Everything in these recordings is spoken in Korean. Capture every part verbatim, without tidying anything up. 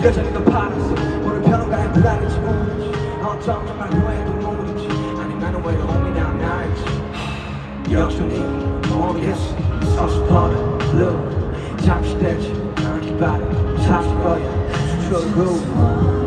여전히 더 바랐어 오늘 변호가에 불안해지 모르지 어쩜 정말 후회도 모르지 아니 나는 외로움이 난 알지 여전히 모르겠어 서스퍼는 blue 잠시 되지 난 기다려 찾을 거야 True groove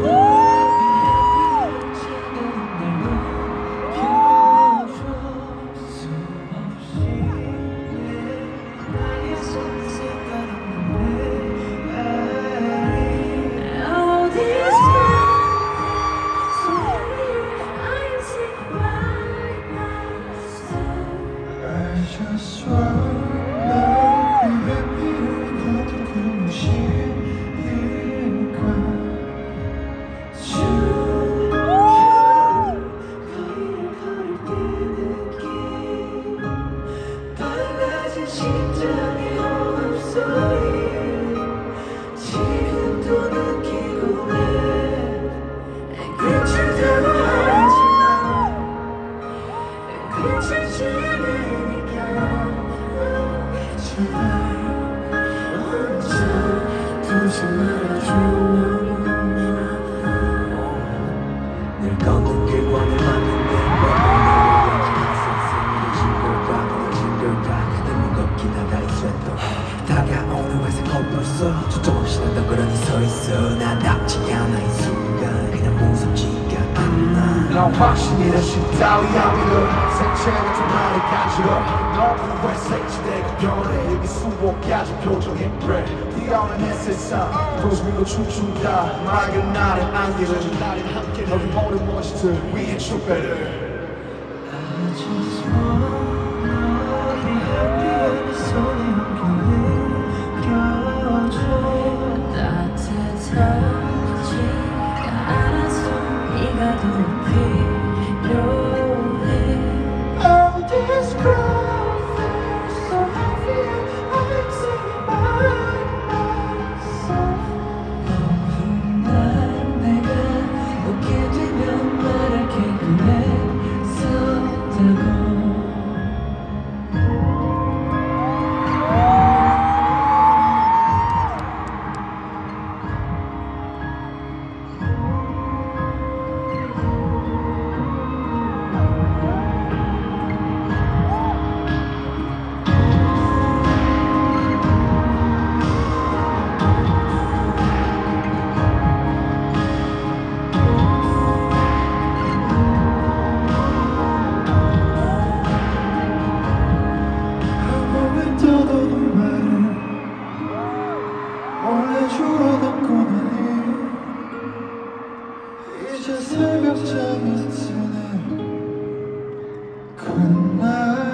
늘 걷는 길과는 맞는데 무겁긴 하다 이 쇳도 다가오는 회색 겉벌써 초점 없이 난 덩그러니 서있어 나답지 않아 이 순간 그냥 무섭지가 않아 넌 확신이 다시 따위야 믿어 생체 같은 말이 간지러 너무 회색 지대가 변해 여기 수억 가지 표정의 그래 뛰어오는 햇빛상 도시위로 춤춘다 맑은 날의 안개를 날인 함께 너를 모든 멋있들 위에 축배를 I just wanna be happy 손에 함께 느껴줘 따뜻하지가 않아서 네가 더 필요해 Oh this crowd feels so heavy I'm singing by myself 너무 날 내가 웃게 되면 말할게 그랬었다고 원래 줄어든 고난이 이제 새벽잠이 드네 그날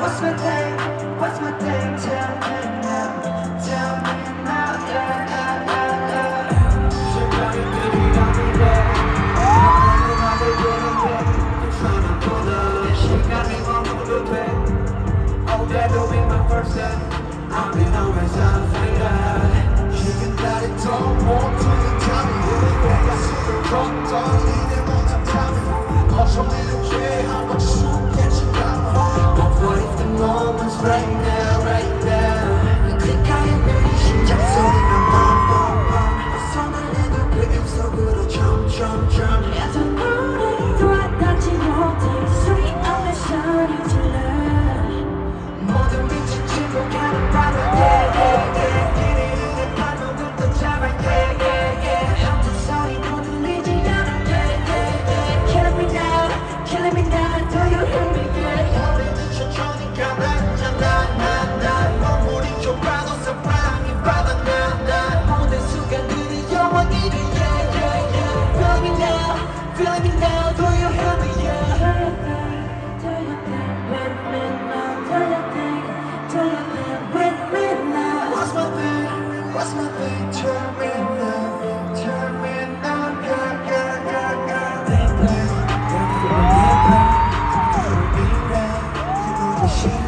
What's my thing? What's my thing? Tell me now. Tell me now. Yeah, yeah, yeah, yeah. 시간이 들이가는데 너는 나를 부르게 괜찮아 보다 내 시간이 멈춰도 돼. Oh, that'll be my first step. I'll be always on fire. 지금 나를 더 못하는 잠이 내가 숨을 걷던 이내 못한 잠이 어쩌면 죄 한번 숨겠지 나. But what if the moment's right now, right now. 귓가에는 심장 소리가 빰빰빰 손을 내도 그 입속으로 점점점 야전 노래도 와닿지 못해 소리 안에 소리 질러 모든 빛이 침묵하는 바다 yeah yeah yeah 길이는 내 파도들도 잡아 yeah yeah yeah 아무 소리도 들리지 않아 yeah yeah yeah Killing me now, killing me now, do you hear me yeah 우리는 천천히 가라앉아 나나 머무린 좁아도 사방이 바다나 모든 순간들이 영원히 돼 yeah yeah yeah Feel me now, feel me now, do you hear me yeah Do your thing, with me now. Do your thing, do your thing, with me now. What's my thing? What's my thing? Tell me now. Tell me now. Yeah, yeah, yeah, yeah. They play, they play, they play. You know the shit.